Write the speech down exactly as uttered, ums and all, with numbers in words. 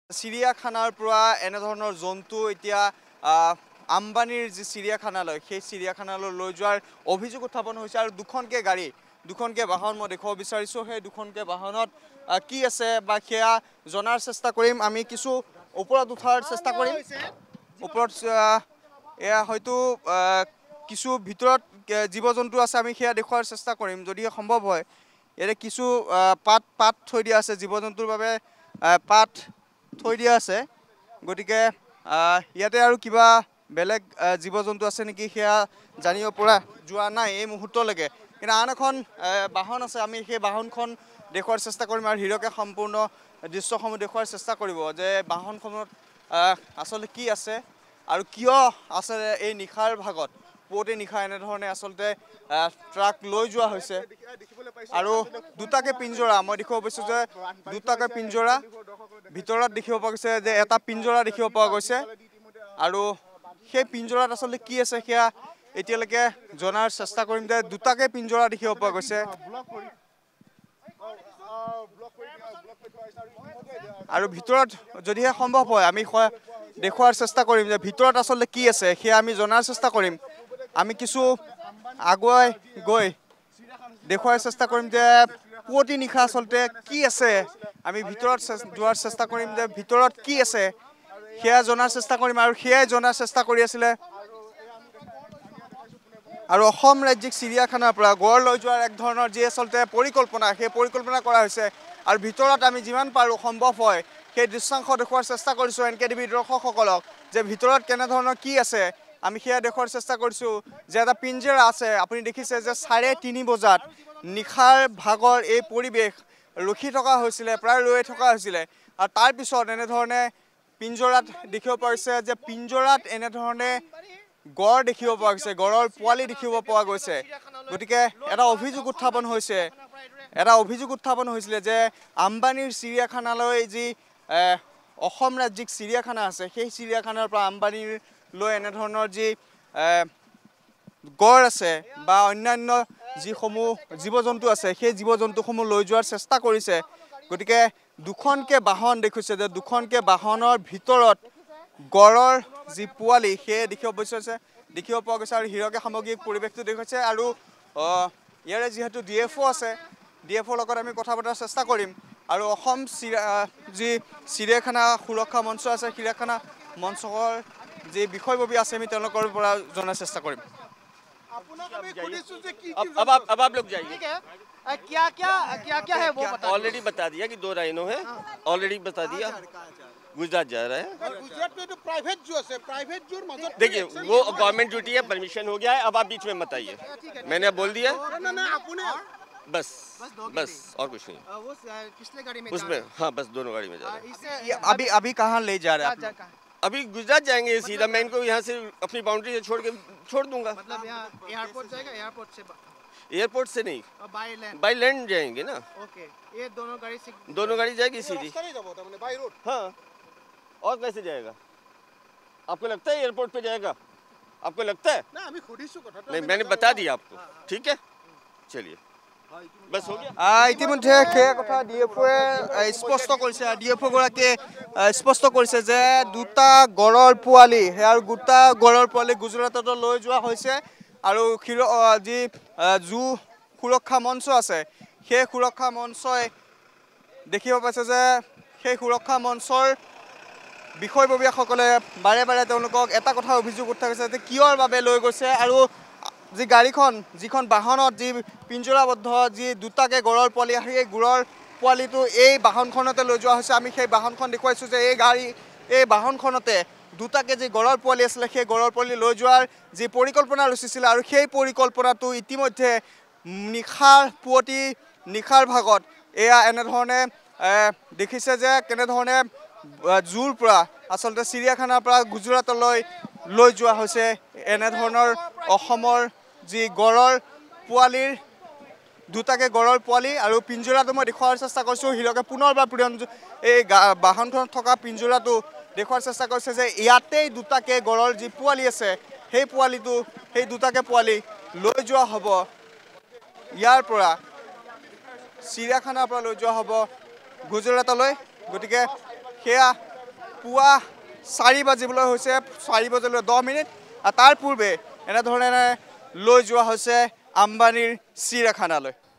চিৰিয়াখানাৰ পৰা এনেধৰণৰ জন্তু এতিয়া আম্বানীৰ যি চিৰিয়াখানালৈ সেই চিৰিয়াখানালৈ লৈ যোৱাৰ অভিযোগ উত্থাপন হৈছে আৰু দুখনকৈ গাড়ী দুখনকৈ বাহন মই দেখুৱাব বিচাৰিছোঁ সেই দুখনকৈ বাহনত কি আছে বা সেয়া জনাৰ চেষ্টা কৰিম আমি কিছু ওপৰত উঠাৰ চেষ্টা কৰিম ওপৰত এয়া হয়তো কিছু ভিতৰত জীৱ জন্তু আছে আমি সেয়া দেখুৱাৰ চেষ্টা কৰিম যদি সম্ভৱ হয় ইয়াতে কিছু পাত পাত থৈ দিয়া আছে জীৱ জন্তুৰ বাবে পাত থৈ দিয়া আছে গতিকে ইয়াতে আৰু কিবা বেলেগ জীৱ জন্তু আছে নেকি সেয়া জানিব পৰা যোৱা নাই এই মুহূৰ্তলৈকে কিন্তু আন এখন বাহন আছে আমি সেই বাহনখন দেখুৱাৰ চেষ্টা কৰিম আৰু হিৰকে সম্পূৰ্ণ দৃশ্যসমূহ দেখুৱাৰ চেষ্টা কৰিব যে বাহনখনত আচলতে কি আছে আৰু কিয় আছে এই নিশাৰ ভাগত পুৱতি নিশা এনেধৰণে আচলতে ট্ৰাক লৈ যোৱা হৈছে আৰু দুটাকে পিঞ্জৰা মই দেখিব পাইছোঁ যে দুটাকে পিঞ্জৰা ভিতৰত দেখিব পোৱা গৈছে যে এটা পিঞ্জৰা দেখিব পোৱা গৈছে আৰু সেই পিঞ্জৰাত আচলতে কি আছে সেয়া এতিয়ালৈকে জনাৰ চেষ্টা কৰিম যে দুটাকে পিঞ্জৰা দেখিব পোৱা গৈছে আৰু ভিতৰত যদিহে সম্ভৱ হয় আমি দেখুৱাৰ চেষ্টা কৰিম যে ভিতৰত আচলতে কি আছে সেয়া আমি জনাৰ চেষ্টা কৰিম আমি কিছু আগুৱাই গৈ দেখুৱাৰ চেষ্টা কৰিম যে পুৱতি নিশা আচলতে কি আছে আমি ভিতৰত যোৱাৰ চেষ্টা কৰিম যে ভিতৰত কি আছে সেয়া জনাৰ চেষ্টা কৰিম আৰু সেয়াই জনাৰ চেষ্টা কৰি আছিলে আৰু অসম ৰাজ্যিক চিৰিয়াখানাৰ পৰা গড় লৈ যোৱাৰ এক ধৰণৰ যি আচলতে পৰিকল্পনা সেই পৰিকল্পনা কৰা হৈছে আৰু ভিতৰত আমি যিমান পাৰোঁ সম্ভৱ হয় সেই দৃশ্যাংশ দেখুৱাৰ চেষ্টা কৰিছোঁ এন কে টিভিৰ দৰ্শকসকলক যে ভিতৰত কেনেধৰণৰ কি আছে আমি সেয়া দেখুৱাৰ চেষ্টা কৰিছোঁ যে এটা পিঞ্জৰা আছে আপুনি দেখিছে যে চাৰে তিনি বজাত নিশাৰ ভাগৰ এই পৰিৱেশ ৰখি থকা হৈছিলে প্ৰায় ৰৈ থকা হৈছিলে আৰু তাৰপিছত এনেধৰণে পিঞ্জৰাত দেখিব পাৰিছে যে পিঞ্জৰাত এনেধৰণে গড় দেখিব পোৱা গৈছে গড়ৰ পোৱালি দেখিব পোৱা গৈছে গতিকে এটা অভিযোগ উত্থাপন হৈছে এটা অভিযোগ উত্থাপন হৈছিলে যে আম্বানীৰ চিৰিয়াখানালৈ যি অসম ৰাজ্যিক চিৰিয়াখানা আছে সেই চিৰিয়াখানাৰ পৰা আম্বানীৰ লৈ এনেধৰণৰ যি গড় আছে বা অন্যান্য যিসমূহ জীৱ জন্তু আছে সেই জীৱ জন্তুসমূহ লৈ যোৱাৰ চেষ্টা কৰিছে গতিকে দুখনকৈ বাহন দেখিছে যে দুখনকৈ বাহনৰ ভিতৰত গড়ৰ যি পোৱালি সেয়ে দেখিব বিচাৰিছে দেখিব পোৱা গৈছে আৰু হিৰকে সামগ্ৰিক পৰিৱেশটো দেখুৱাইছে আৰু ইয়াৰে যিহেতু ডি এফ অ' আছে ডি এফ অ'ৰ লগত আমি কথা পতাৰ চেষ্টা কৰিম আৰু অসম যি চিৰিয়াখানা সুৰক্ষা মঞ্চ আছে চিৰিয়াখানা মঞ্চৰ যি বিষয়ববী আছে আমি তেওঁলোকৰ পৰা জনাৰ চেষ্টা কৰিম अब आप अब आप लोग जाइए क्या क्या क्या क्या है वो बता ऑलरेडी बता दिया कि दो राइनो है ऑलरेडी बता दिया गुजरात जा रहा है गुजरात में तो प्राइवेट जो है प्राइवेट जो मदद देखिए वो गवर्नमेंट ड्यूटी है परमिशन हो गया है अब आप बीच में मत आइए मैंने अब बोल दिया ना ना आपने बस बस और कुछ नहीं वो किसने गाड़ी में उसमें हाँ बस दोनों गाड़ी में जा रहे हैं अभी अभी कहाँ ले जा रहे हैं अभी गुजरात जाएंगे सीधा मैं इनको यहाँ से अपनी बाउंड्री से छोड़ के छोड़ दूंगा मतलब यहाँ एयरपोर्ट जाएगा एयरपोर्ट से एयरपोर्ट से नहीं बाय लैंड बाय लैंड जाएंगे ना ओके ये दोनों गाड़ी से दोनों गाड़ी जाएगी सीधी बाय रोड हाँ और कैसे जाएगा आपको लगता है एयरपोर्ट पे जाएगा आपको लगता है ना अभी खुद ही सु कथा नहीं मैंने बता दिया आपको ठीक है चलिए बस हो गया ইতিমধ্যে সেই কথা ডি এফ অ'য়ে স্পষ্ট কৰিছে ডি এফ অ' গৰাকীয়ে স্পষ্ট কৰিছে যে দুটা গড়ৰ পোৱালি আৰু দুটা গড়ৰ পোৱালি গুজৰাটত লৈ যোৱা হৈছে আৰু যি জু সুৰক্ষা মঞ্চ আছে সেই সুৰক্ষা মঞ্চই দেখিব পাইছে যে সেই সুৰক্ষা মঞ্চৰ বিষয়ববীয়াসকলে বাৰে বাৰে তেওঁলোকক এটা কথা অভিযোগ উঠাইছে যে কিয়ৰ বাবে লৈ গৈছে আৰু যি গাড়ীখন যিখন বাহনত যি পিঞ্জৰাবদ্ধ যি দুটাকে গড়ৰ পোৱালি সেই গড়ৰ পোৱালিটো এই বাহনখনতে লৈ যোৱা হৈছে আমি সেই বাহনখন দেখুৱাইছোঁ যে এই গাড়ী এই বাহনখনতে দুটাকে যি গড়ৰ পোৱালি আছিলে সেই গড়ৰ পোৱালি লৈ যোৱাৰ যি পৰিকল্পনা ৰচিছিলে আৰু সেই পৰিকল্পনাটো ইতিমধ্যে নিশাৰ পুৱতি নিশাৰ ভাগত এয়া এনেধৰণে দেখিছে যে কেনেধৰণে জুৰ পৰা আচলতে চিৰিয়াখানাৰ পৰা গুজৰাটলৈ লৈ যোৱা হৈছে এনেধৰণৰ অসমৰ যি গড়ৰ পোৱালিৰ দুটাকে গড়ৰ পোৱালি আৰু পিঞ্জৰাটো মই দেখুৱাৰ চেষ্টা কৰিছোঁ হিৰকে পুনৰবাৰ প্ৰিয়ন এই বাহনখনত থকা পিঞ্জৰাটো দেখুৱাৰ চেষ্টা কৰিছে যে ইয়াতেই দুটাকে গড়ৰ যি পোৱালি আছে সেই পোৱালিটো সেই দুটাকে পোৱালি লৈ যোৱা হ'ব ইয়াৰ পৰা চিৰিয়াখানাৰ পৰা লৈ যোৱা হ'ব গুজৰাটলৈ গতিকে সেয়া পুৱা চাৰি বাজিবলৈ হৈছে চাৰি বজালৈ দহ মিনিট আৰু তাৰ পূৰ্বে এনেধৰণে লৈ যোৱা হৈছে আম্বানীৰ চিৰিয়াখানালৈ।